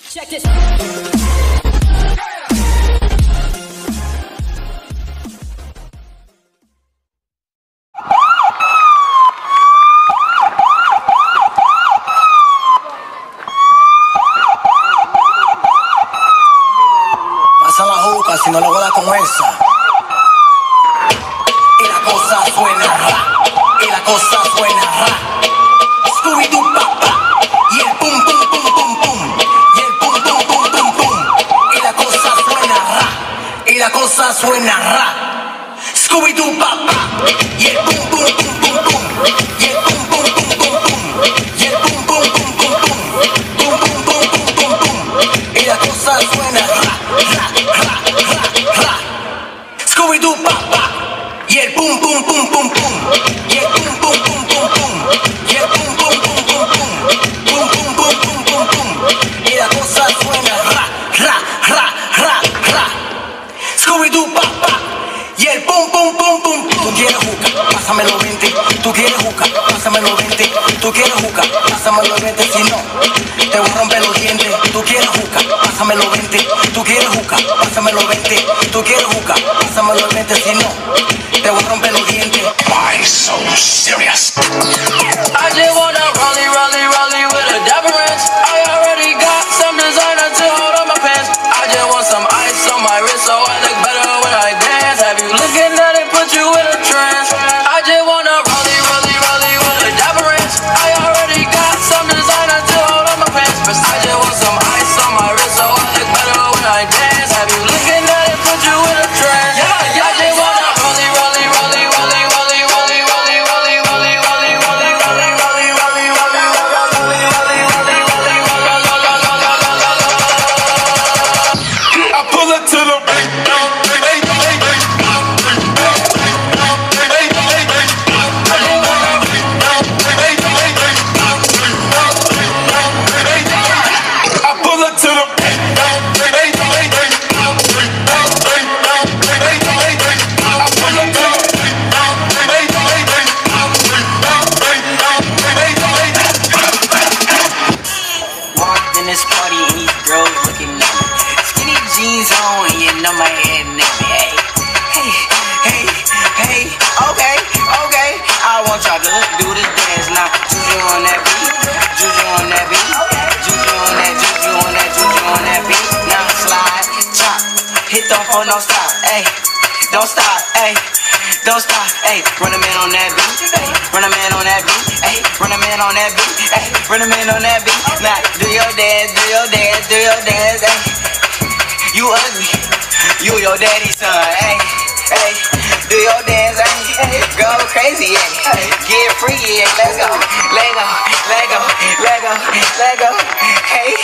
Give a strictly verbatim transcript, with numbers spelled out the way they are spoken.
Check this. Pasa la juca si no lo voy con esa. Y la cosa suena ra, y la cosa suena ra. Scooby-Doo papá, y el pum pum pum pum pum, y el pum pum pum pum pum. Y la cosa suena ra, y la cosa suena ra. Scooby-Doo papá, y el pum pum pum pum pum, y el pum pum pum pum pum, y el pum pum pum pum pum, pum pum pum pum pum pum. Y la cosa suena ra, ra, ra, ra, ra. Scooby-Doo papá, y el pum pum pum pum pum, y el pum pum pum pum pum, y el pum pum pum pum pum, pum pum pum pum pum pum. Y la cosa suena ra, ra, ra, ra, ra. Scooby-Doo papá, y el pum pum pum pum pum. Tú quieres juca, pásamelo veinte. Tú quieres juca, pásamelo veinte. Tú quieres juca, pásamelo veinte. Si no, te voy a romper los dientes. Tú quieres juca, pásamelo veinte. Tú quieres juca, pásamelo veinte. Tú quieres juca, pásamelo veinte. Si no, te voy a romper los dientes. Why so serious? I just wanna rollie, rollie, rollie with a dapper ranch. I already got some designer to hold on my pants. I just want some ice on my wrist so I look better when I dance. Have you looking at it, put you in a trance? I just wanna rollie, rollie, rollie with a dapper ranch. I already got some designer to hold on my pants. But I just want some ice on my wrist so I look better when I dance. Have you looking at it, put you in a trance? Yeah, yeah, I just wanna rollie, rollie, rollie, rollie, rollie, rollie, rollie, rollie, rollie, rollie, rollie, rollie, rollie, rollie, rollie, rollie, rollie, rollie, rollie. I pull it to the bank. Don't stop, ayy, don't stop, ayy, don't stop, ayy. Run a man on that beat, ayy, run a man on that beat, ayy, run a man on that beat, ayy, run a man on that beat. Now do your dance, do your dance, do your dance, ayy. You ugly, you your daddy's son, ayy, ayy. Do your dance, ayy, go crazy, ayy. Get freaky, ayy. Let's go, let go, let go, let go, let go, hey.